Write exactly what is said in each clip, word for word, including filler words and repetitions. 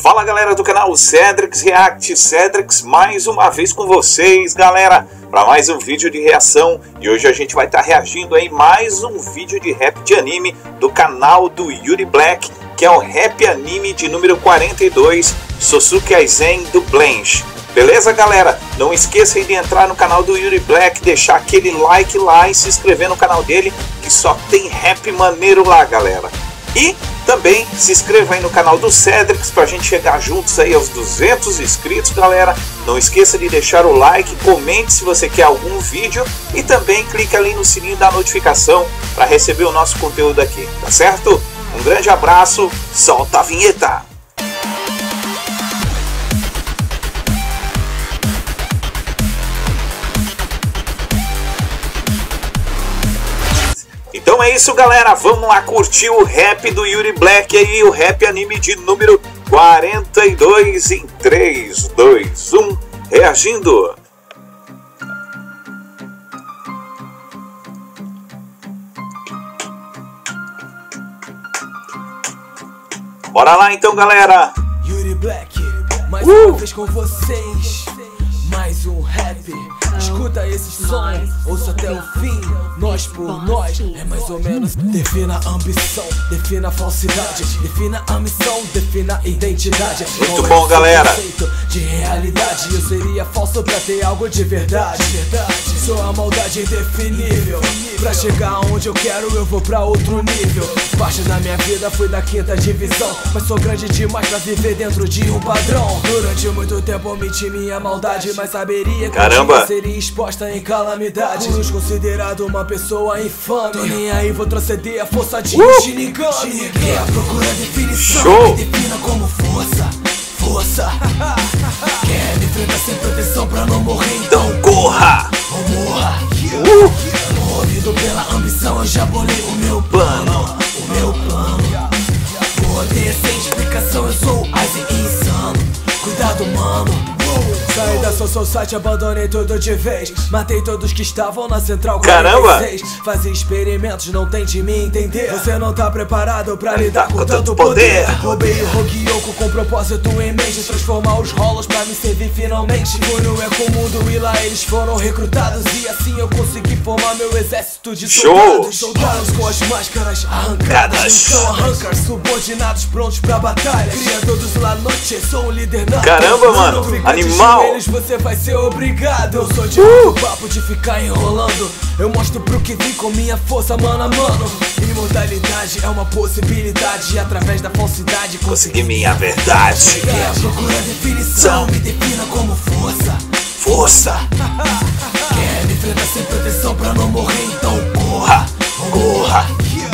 Fala galera do canal Cedrix React, Cedrix mais uma vez com vocês galera, para mais um vídeo de reação. E hoje a gente vai estar tá reagindo aí mais um vídeo de rap de anime do canal do Yuri Black, que é o rap anime de número quarenta e dois, Sosuke Aizen do Blanche. Beleza galera? Não esqueça de entrar no canal do Yuri Black, deixar aquele like lá e se inscrever no canal dele, que só tem rap maneiro lá galera. E também se inscreva aí no canal do Cedrix pra gente chegar juntos aí aos duzentos inscritos galera. Não esqueça de deixar o like, comente se você quer algum vídeo e também clique ali no sininho da notificação para receber o nosso conteúdo aqui, tá certo? Um grande abraço, solta a vinheta! Então é isso galera, vamos lá curtir o rap do Yuri Black aí, o rap anime de número quarenta e dois em três, dois, um, reagindo. Bora lá então galera. Yuri Black, mais uh! uma vez com vocês, mais um rap. Escuta esse som, ouça até o fim. Nós por nós, é mais ou menos. Defina a ambição, defina a falsidade, defina a missão, defina a identidade. Muito bom galera. Conceito de realidade, eu seria falso pra ter algo de verdade. Sou a maldade indefinível, pra chegar onde eu quero eu vou pra outro nível. Parte da minha vida foi da quinta divisão, mas sou grande demais pra viver dentro de um padrão. Durante muito tempo omiti minha maldade, mas saberia que caramba, seria exposta em calamidade. Cruz considerado uma pessoa infame. Tô nem aí, vou transcender a força de uh! Shinigami. Cheguei a procurar definição, show. me defina como força, força. Quer me enfrentar sem proteção pra não morrer, então corra ou morra. uh! Movido pela ambição eu já bolei o meu plano, o meu plano. Poder sem explicação, eu sou Aizen insano. Cuidado mano. Saí da Soul Society, abandonei tudo de vez. Matei todos que estavam na Central caramba, quarenta e seis. Fazia experimentos, não tente me entender. Você não tá preparado pra lidar com, com tanto tanto poder, poder. Roubei o Hogyoko com propósito em mente, transformar os rolos pra me servir finalmente. Fui no Ecomundo e lá eles foram recrutados, e assim eu consegui formar meu exército de soldados. Soldados com as máscaras arrancadas, então arrancar subordinados prontos pra batalha. Cria todos la noite, sou um líder nato. Caramba mano, animal. Eles você vai ser obrigado. Eu sou de uh! papo de ficar enrolando. Eu mostro pro que vim com minha força mano a mano. Imortalidade é uma possibilidade, e através da falsidade consegui minha verdade. Cheguei a procurar definição, me defina como força, força. Quer me enfrentar sem proteção pra não morrer, então corra, corra.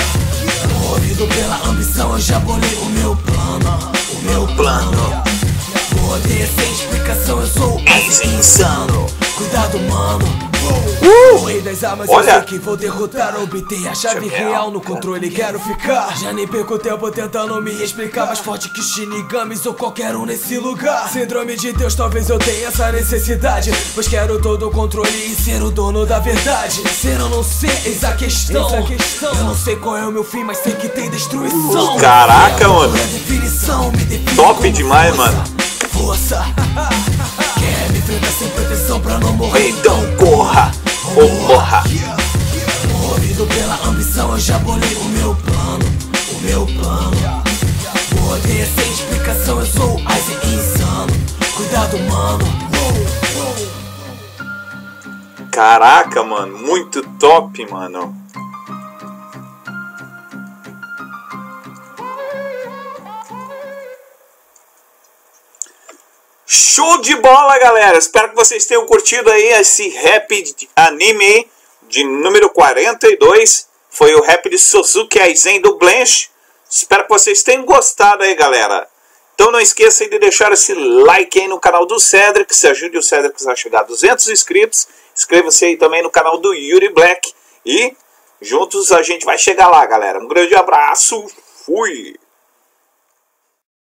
Movido pela ambição eu já bolei o meu plano, o meu plano. Poder sem explicação, eu sou Aizen insano. Cuidado mano. Uh! O rei das armas, olha, eu sei que vou derrotar. Obter a chave real no controle, quero ficar. Já nem perco tempo tentando me explicar. Mais forte que Shinigamis ou qualquer um nesse lugar. Síndrome de Deus, talvez eu tenha essa necessidade, pois quero todo o controle e ser o dono da verdade. Ser ou não ser, eis a questão. Eis a questão. Eu não sei qual é o meu fim, mas sei que tem destruição. Caraca mano, top demais força, mano. Força. Quer me enfrentar sem proteção pra não morrer, então corra ou morra. Movido pela ambição eu já bolei o meu plano, o meu plano. Poder sem explicação, eu sou Aizen insano. Cuidado mano. Caraca mano, muito top mano. Show de bola galera, espero que vocês tenham curtido aí esse rap de anime de número quarenta e dois. Foi o rap de Sosuke Aizen do Blanche. Espero que vocês tenham gostado aí galera. Então não esqueça de deixar esse like aí no canal do Cedrix, se ajude o Cedrix a chegar a duzentos inscritos. Inscreva-se aí também no canal do Yuri Black e juntos a gente vai chegar lá galera. Um grande abraço, fui!